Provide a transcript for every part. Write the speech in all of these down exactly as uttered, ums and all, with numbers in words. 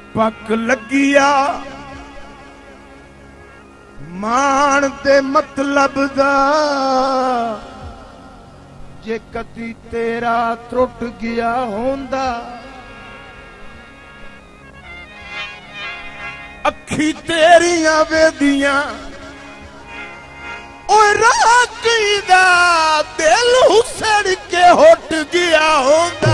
पक लगिया मान ते मतलब दा जे कदी तेरा त्रुट गया होंदा अखी तेरियां वेदियां ओए राकी दा दिल हुसड़ के हुट गया होंदा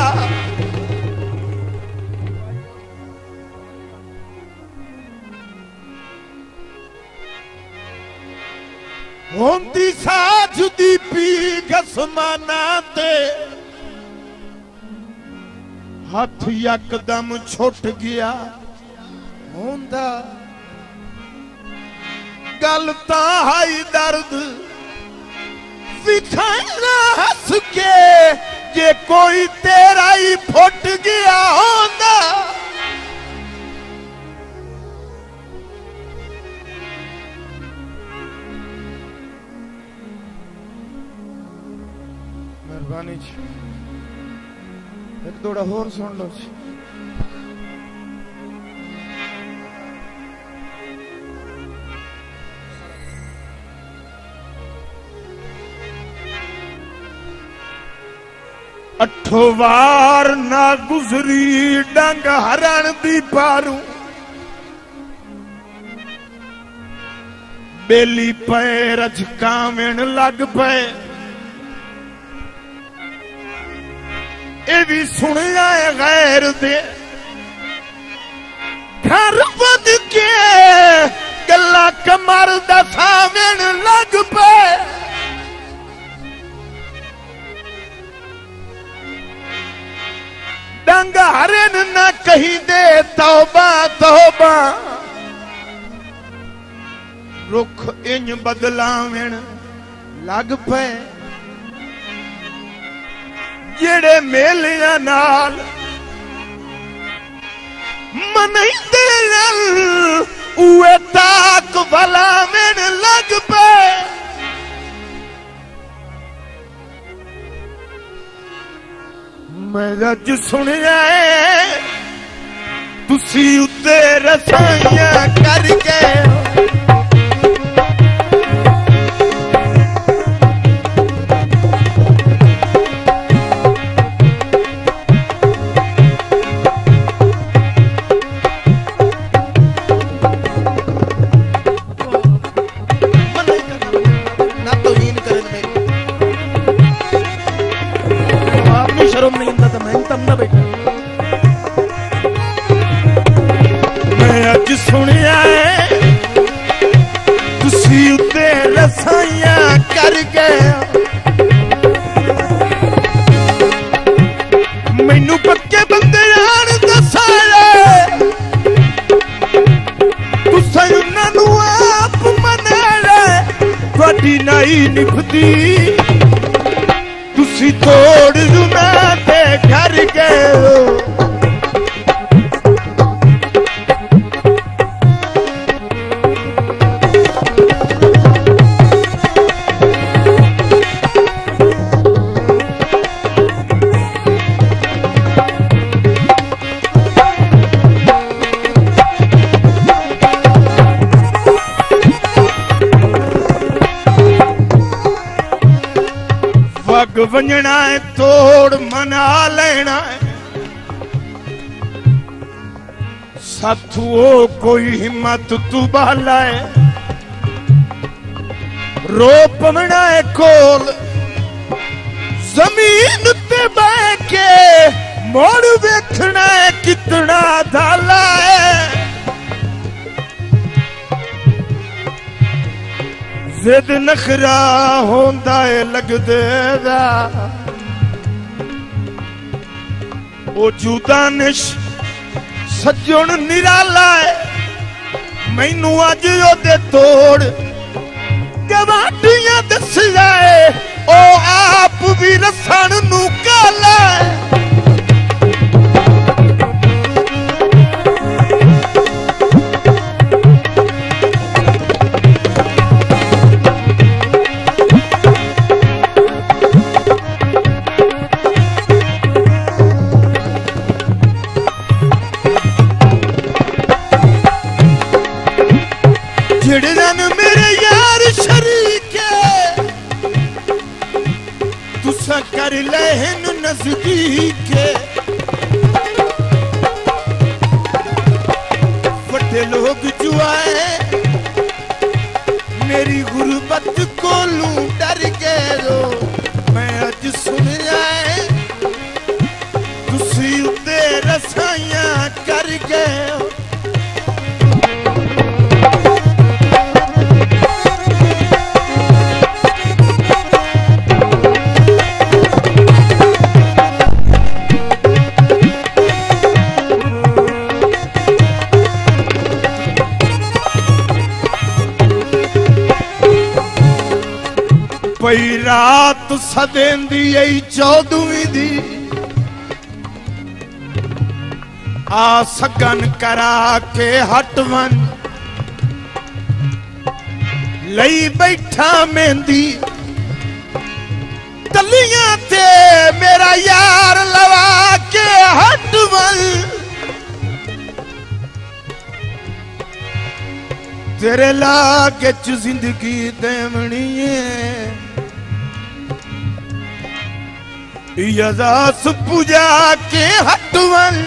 होंदी साथ दी पी गसमाना ते हाथ यकदम छुट गया होंदा गल तां हाई दर्द विखाना हस के जे कोई तेरा ही फुट गया होंदा मेहरबानी एक थोड़ा होर सुन लो जी। अठो वार ना गुजरी डंग हरण दी पारू बेली पे रजकावेण लग पे ए भी सुनिया है गैर दे घर बद के गला कमर दसावेण लग पे डंग हरन न कहीं दे तौबा तौबा रुख इंज बदलावेण लग पे जेड़े मेलियां नाल मनईंदे उए ताक वलावेण लग पे मैं अज सुनिया तुसी उत्ते रसाइयां करके सुनिया तुसी उत्ते रसाइयां करके मैनू पक्के बंदे आन दसाए तुसां उन्हां आप मनाए तुहाडी नाई निभदी तुसी तोड़ जुना ते घर गए वग वंजना है तोड़ मना लेना है साथू ओ कोई हिम्मत तू बाला है रो पवना है कोल जमीन ते बह के मोड़ वेखना है कितना धाला है जिद नखरा होंदा है लगदे दा ओ जुदानिश सज्जन निराला है मैनू अज ओदे तोड़ गवाटियां दस जाए ओ आप भी रसन नू काला है दे लोग जुआए मेरी गुरबत कोलू डर गए रो मैं अज सुन जाए तुसी उते रसाइयां कर गए हो पई रात सदेंदी आई चौदहवीं दी आ सगन करा के हटवन लई बैठा मेहंदी तलियां ते मेरा यार लवा के हटवन तेरे लागे च जिंदगी देवनी है यदास पूजा के हटवन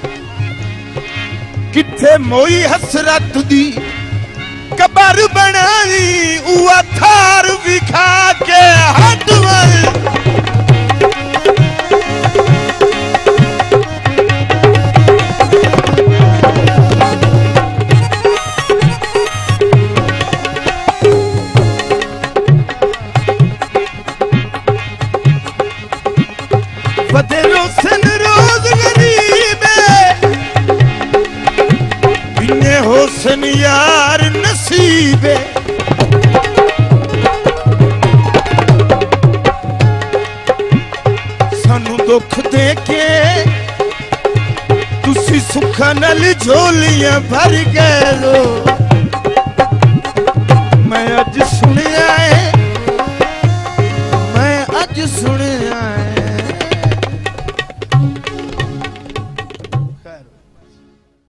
किथे मोई हसरत दी कबर बनाई उआ थार विखा के हटवन बदलो सन रोज गरीबे बिने होसन यार नसीबे सानू दुख दे के तुसी सुखा नल झोलियां भर गए लो मैं अज सुनिया है मैं अज सुन